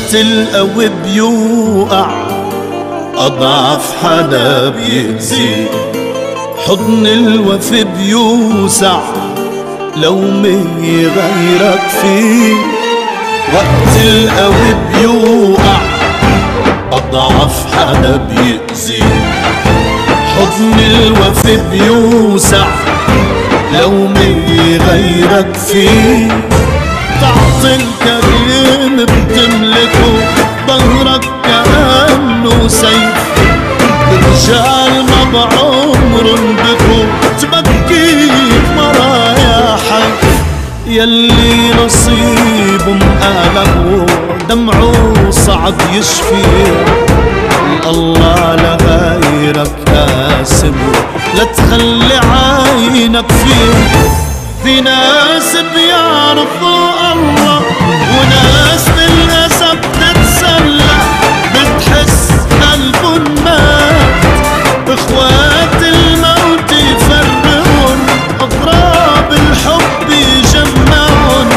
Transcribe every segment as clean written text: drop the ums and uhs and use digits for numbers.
وقت القوي بيوقع أضعف حدا بيأذي، حضن الوفي بيوسع لو مي غيرك فيه. وقت القوي بيوقع أضعف حدا بيأذي، حضن الوفي بيوسع لو مي غيرك فيه. تعطي الكريم بتملكه، ظهرك كأنه سيف، رجال ما بعمرن بكوا تبكيك مرايا حي. يلي نصيبه مقالب ودمعه صعب يشفي، الله لغيرك قاسم لا تخلي عينك فيه. في ناس بيعرفوا الله وناس بالأسف بتتسلى، بتحس قلبهم مات، اخوات الموت يفرقون، اغراب الحب يجمعون،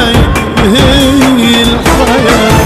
هي الحياة.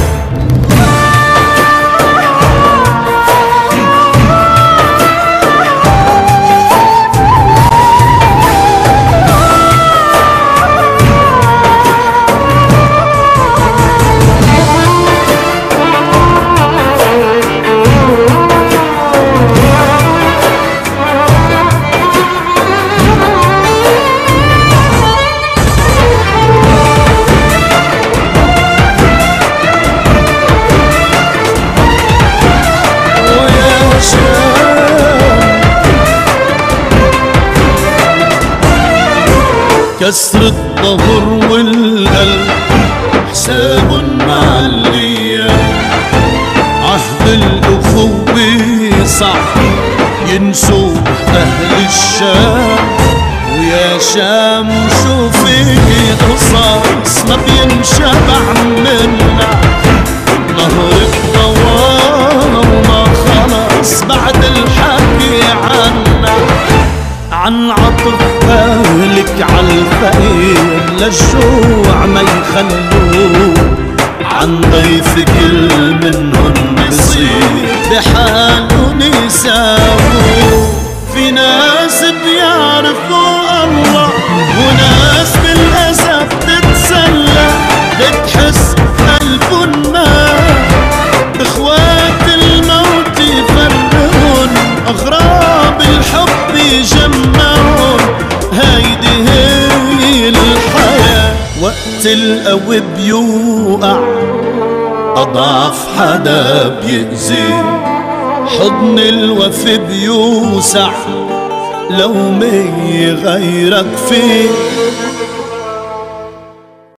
كسر الظهر والقلب حساب مع الايام، عهد الاخوة صعب ينسوه اهل الشام. ويا شام شوفي قصص ما بينشبع منا، نهرك طوال وما خلص بعد الحكي عنا، عن عطف أهلك عالفقير للجوع ما يخلوه، عن ضيف كل منهن بصير بحالهم يساووه. في ناس بيعرفوا الله وناس بالأسف تتسلى، بتحس قلبهم مات، اخوات الموت يفرقون، اغراب الحب يجمعون، هيدي هي الحياة. وقت القوي بيوقع أضعف حدا بيأذي، حضن الوفي بيوسع لو مي غيرك فيه.